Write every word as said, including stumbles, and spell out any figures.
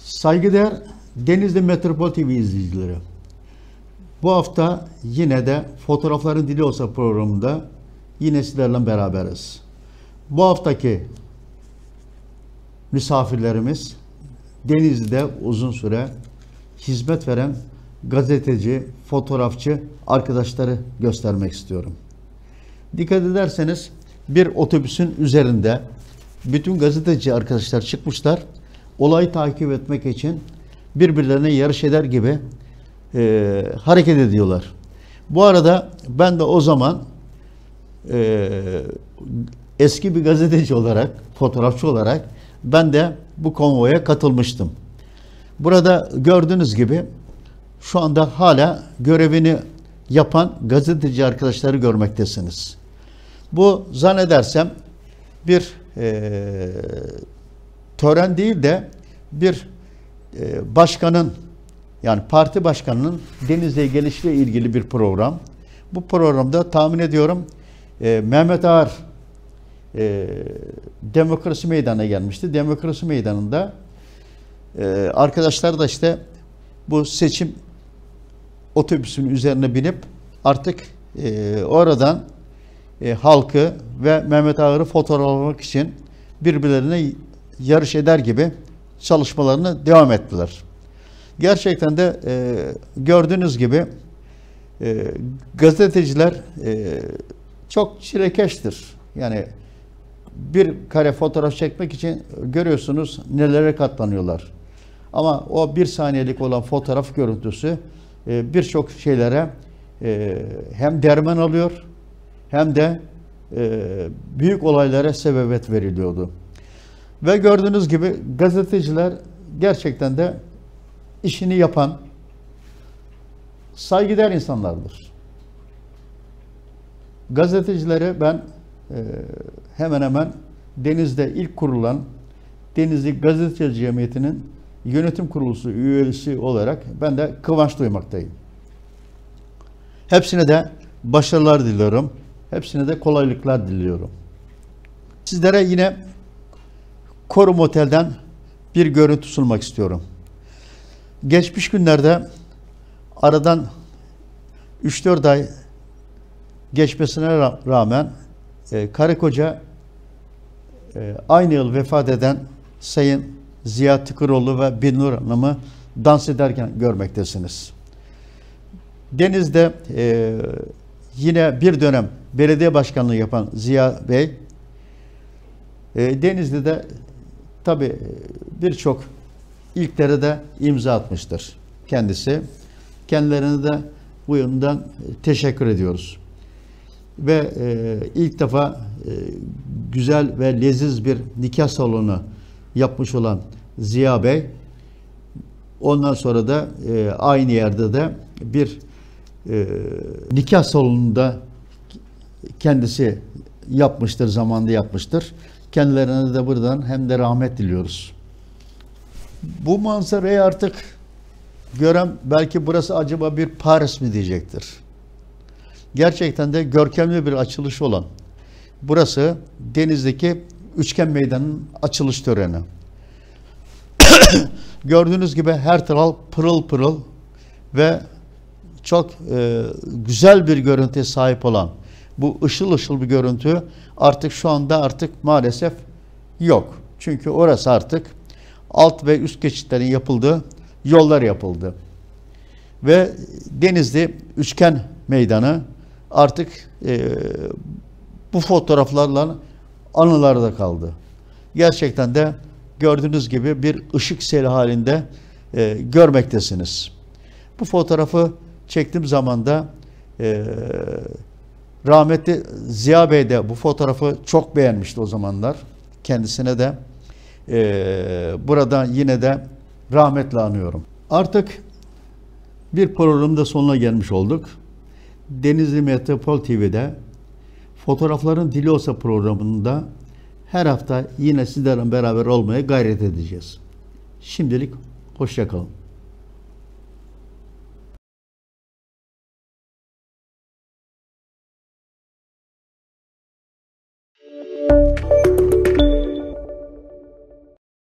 Saygıdeğer Denizli Metropol T V izleyicileri, bu hafta yine de Fotoğrafların Dili Olsa programında yine sizlerle beraberiz. Bu haftaki misafirlerimiz Denizli'de uzun süre hizmet veren gazeteci, fotoğrafçı arkadaşları göstermek istiyorum. Dikkat ederseniz bir otobüsün üzerinde bütün gazeteci arkadaşlar çıkmışlar. Olayı takip etmek için birbirlerine yarış eder gibi e, hareket ediyorlar. Bu arada ben de o zaman e, eski bir gazeteci olarak, fotoğrafçı olarak ben de bu konvoya katılmıştım. Burada gördüğünüz gibi şu anda hala görevini yapan gazeteci arkadaşları görmektesiniz. Bu zannedersem bir e, tören değil de bir e, başkanın, yani parti başkanının Denizli'ye gelişiyle ilgili bir program. Bu programda tahmin ediyorum e, Mehmet Ağar e, Demokrasi Meydanı'na gelmişti. Demokrasi Meydanı'nda e, arkadaşlar da işte bu seçim otobüsünün üzerine binip artık e, oradan e, halkı ve Mehmet Ağar'ı fotoğraflamak için birbirlerine yarış eder gibi çalışmalarını devam ettiler. Gerçekten de e, gördüğünüz gibi e, gazeteciler e, çok çilekeştir. Yani bir kare fotoğraf çekmek için görüyorsunuz nelere katlanıyorlar. Ama o bir saniyelik olan fotoğraf görüntüsü e, birçok şeylere e, hem derman alıyor hem de e, büyük olaylara sebebiyet veriliyordu. Ve gördüğünüz gibi gazeteciler gerçekten de işini yapan saygıdeğer insanlardır. Gazetecileri ben e, hemen hemen Deniz'de ilk kurulan Denizli Gazeteciler Cemiyeti'nin yönetim kurulu üyesi olarak ben de kıvanç duymaktayım. Hepsine de başarılar diliyorum. Hepsine de kolaylıklar diliyorum. Sizlere yine Korum Otel'den bir görüntü sunmak istiyorum. Geçmiş günlerde aradan üç dört ay geçmesine rağmen e, karı koca e, aynı yıl vefat eden Sayın Ziya Tıkıroğlu ve Binur Hanım'ı dans ederken görmektesiniz. Deniz'de e, yine bir dönem belediye başkanlığı yapan Ziya Bey, e, Denizli'de tabii birçok ilklere de imza atmıştır kendisi. Kendilerine de bu yönden teşekkür ediyoruz. Ve e, ilk defa e, güzel ve leziz bir nikah salonu yapmış olan Ziya Bey, ondan sonra da e, aynı yerde de bir e, nikah salonunda kendisi yapmıştır, zamanında yapmıştır. Kendilerine de buradan hem de rahmet diliyoruz. Bu manzarayı artık gören belki burası acaba bir Paris mi diyecektir. Gerçekten de görkemli bir açılış olan burası Denizli'deki Üçgen Meydanı'nın açılış töreni. Gördüğünüz gibi her taraf pırıl pırıl ve çok e, güzel bir görüntüye sahip olan bu ışıl ışıl bir görüntü artık şu anda artık maalesef yok. Çünkü orası artık alt ve üst geçitlerin yapıldığı yollar yapıldı. Ve Denizli Üçgen Meydanı artık e, bu fotoğraflarla anılarda kaldı. Gerçekten de gördüğünüz gibi bir ışık seli halinde e, görmektesiniz. Bu fotoğrafı çektiğim zaman da e, rahmetli Ziya Bey de bu fotoğrafı çok beğenmişti o zamanlar. Kendisine de e, buradan yine de rahmetle anıyorum. Artık bir programın da sonuna gelmiş olduk. Denizli Metropol T V'de Fotoğrafların Dili Olsa programında her hafta yine sizlerle beraber olmaya gayret edeceğiz. Şimdilik hoşça kalın.